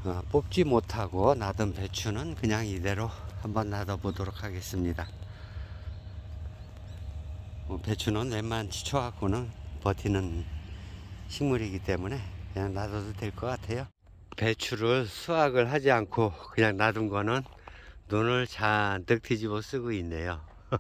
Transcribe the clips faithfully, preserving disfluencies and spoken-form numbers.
어, 뽑지 못하고 놔둔 배추는 그냥 이대로 한번 놔둬 보도록 하겠습니다. 어, 배추는 웬만한 치초하고는 버티는 식물이기 때문에 그냥 놔둬도 될 것 같아요. 배추를 수확을 하지 않고 그냥 놔둔 거는 눈을 잔뜩 뒤집어 쓰고 있네요.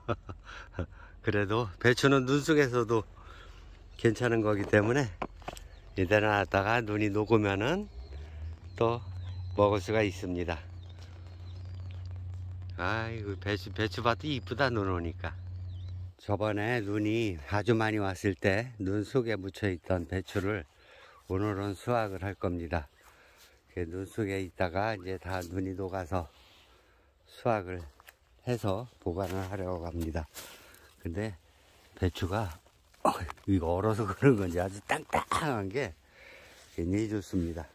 그래도 배추는 눈 속에서도 괜찮은 거기 때문에 이대로 놨다가 눈이 녹으면은 또 먹을 수가 있습니다. 아이고, 배추, 배추밭도 이쁘다, 눈 오니까. 저번에 눈이 아주 많이 왔을 때 눈 속에 묻혀 있던 배추를 오늘은 수확을 할 겁니다. 눈 속에 있다가 이제 다 눈이 녹아서 수확을 해서 보관을 하려고 합니다. 근데 배추가 어, 이거 얼어서 그런 건지 아주 땅땅한 게 굉장히 좋습니다.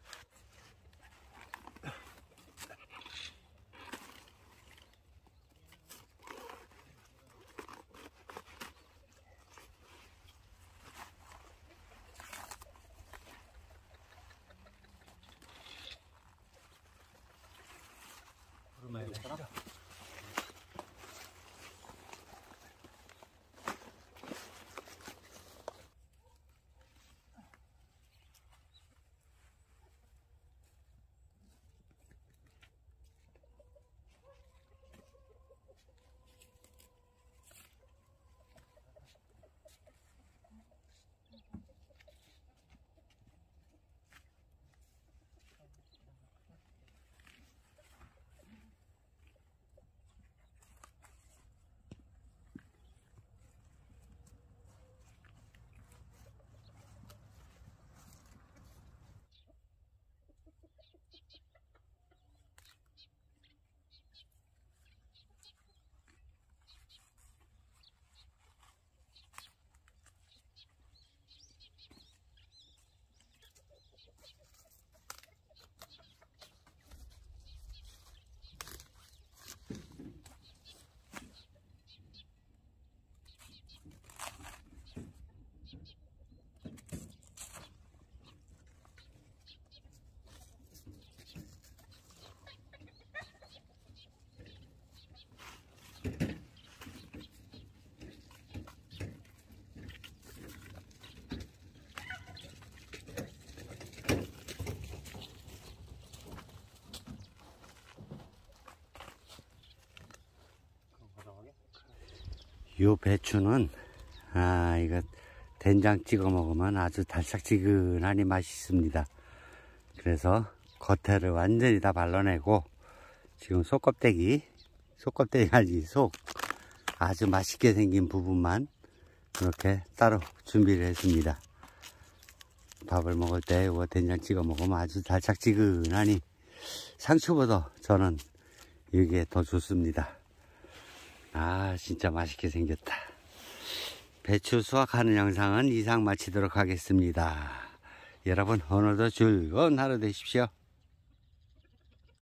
요 배추는 아 이거 된장 찍어 먹으면 아주 달짝지근하니 맛있습니다. 그래서 겉에를 완전히 다 발라내고 지금 속껍데기 속껍데기 아니 속 아주 맛있게 생긴 부분만 이렇게 따로 준비를 했습니다. 밥을 먹을 때 이거 된장 찍어 먹으면 아주 달짝지근하니 상추보다 저는 이게 더 좋습니다. 아 진짜 맛있게 생겼다. 배추 수확하는 영상은 이상 마치도록 하겠습니다. 여러분 오늘도 즐거운 하루 되십시오.